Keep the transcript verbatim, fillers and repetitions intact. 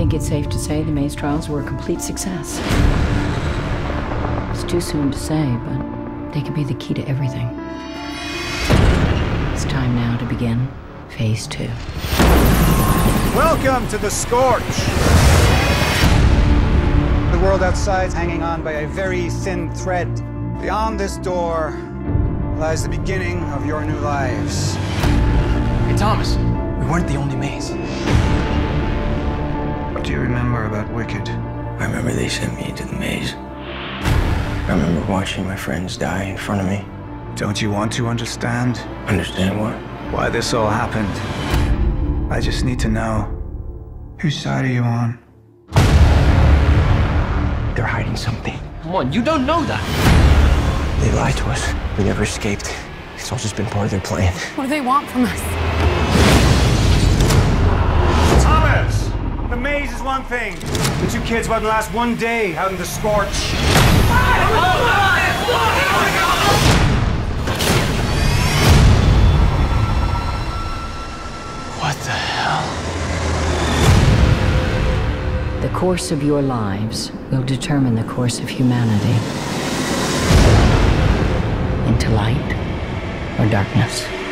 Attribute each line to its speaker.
Speaker 1: think it's safe to say the maze trials were a complete success. It's too soon to say, but they could be the key to everything. It's time now to begin phase two.
Speaker 2: Welcome to the Scorch! The world outside is hanging on by a very thin thread. Beyond this door lies the beginning of your new lives.
Speaker 3: Hey, Thomas, we weren't the only maze.
Speaker 2: What do you remember about Wicked?
Speaker 4: I remember they sent me into the maze. I remember watching my friends die in front of me.
Speaker 2: Don't you want to understand?
Speaker 4: Understand what?
Speaker 2: Why this all happened? I just need to know. Whose side are you on?
Speaker 4: They're hiding something.
Speaker 3: Come on, you don't know that.
Speaker 4: They lied to us. We never escaped. It's all just been part of their plan.
Speaker 5: What do they want from us?
Speaker 2: Thomas! The maze is one thing. The two kids wouldn't last one day out in the Scorch.
Speaker 3: What the hell?
Speaker 1: The course of your lives will determine the course of humanity. Into light or darkness.